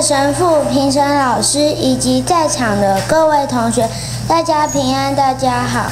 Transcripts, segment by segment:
的神父、评审老师以及在场的各位同学，大家平安，大家好。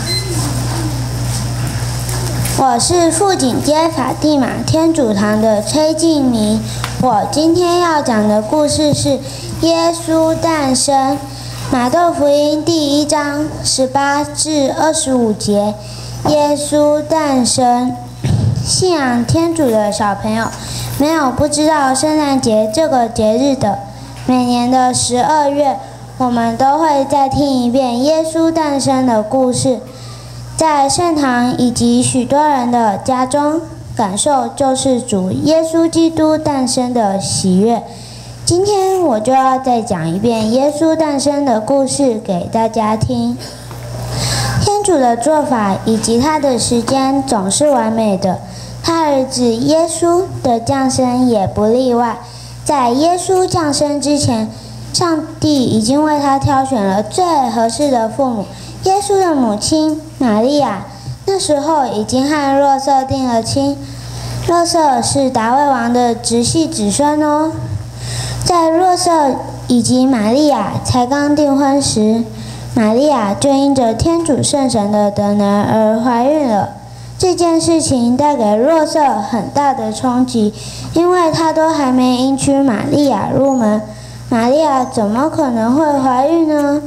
我是富锦街法蒂玛天主堂的崔静妮。我今天要讲的故事是耶稣诞生。马窦福音第1章18至25节，耶稣诞生。信仰天主的小朋友，没有不知道圣诞节这个节日的。每年的12月，我们都会再听一遍耶稣诞生的故事，在圣堂以及许多人的家中，感受救世主耶稣基督诞生的喜悦。今天我就要再讲一遍耶稣诞生的故事给大家听。天主的做法以及他的时间总是完美的，他儿子耶稣的降生也不例外。在耶稣降生之前，上帝已经为他挑选了最合适的父母。耶稣的母亲玛利亚那时候已经和若瑟订了亲，若瑟是达味王的直系子孙哦。在若瑟以及玛利亚才刚订婚时，玛利亚就因着天主圣神的德能而怀孕了。这件事情带给若瑟很大的冲击，因为他都还没迎娶玛利亚入门，玛利亚怎么可能会怀孕呢？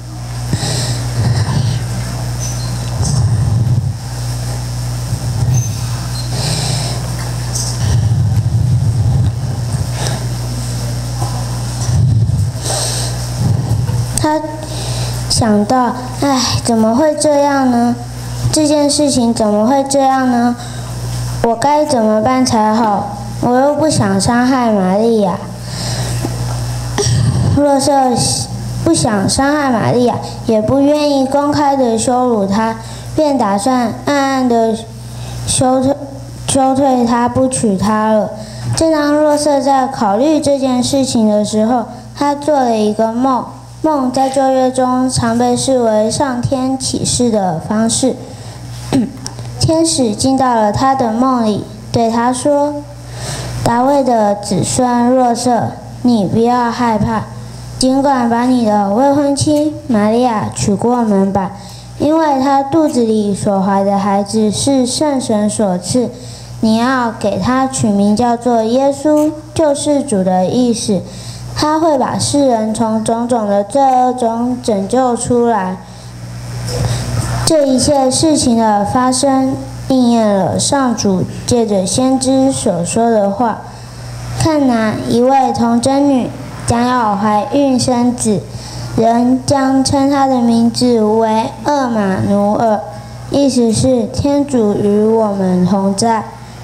他想到，怎么会这样呢？这件事情怎么会这样呢？我该怎么办才好？我又不想伤害玛利亚。若瑟不想伤害玛利亚，也不愿意公开的羞辱她，便打算暗暗的休退她，不娶她了。正当若瑟在考虑这件事情的时候，他做了一个梦。梦在旧约中常被视为上天启示的方式。天使进到了他的梦里，对他说：“达味的子孙若瑟，你不要害怕，尽管把你的未婚妻玛利亚娶过门吧，因为她肚子里所怀的孩子是圣神所赐。你要给他取名叫做耶稣，救世主的意思。他会把世人从种种的罪恶中拯救出来。”这一切事情的发生，应验了上主借着先知所说的话：“看哪，一位童贞女将要怀孕生子，人将称他的名字为厄马努尔，意思是天主与我们同在。”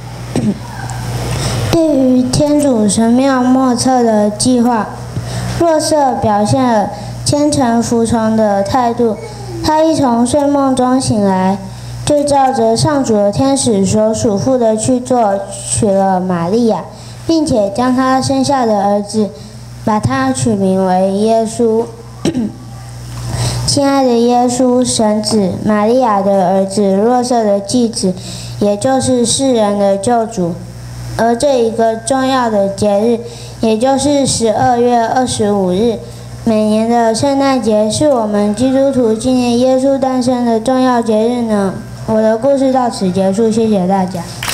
对于天主神妙莫测的计划，若瑟表现了虔诚服从的态度。他一从睡梦中醒来，就照着上主的天使所嘱咐的去做，娶了玛利亚，并且将他生下的儿子，把他取名为耶稣。亲爱的耶稣，神子，玛利亚的儿子，若瑟的继子，也就是世人的救主。而这一个重要的节日，也就是12月25日，每年的圣诞节，是我们基督徒纪念耶稣诞生的重要节日呢。我的故事到此结束，谢谢大家。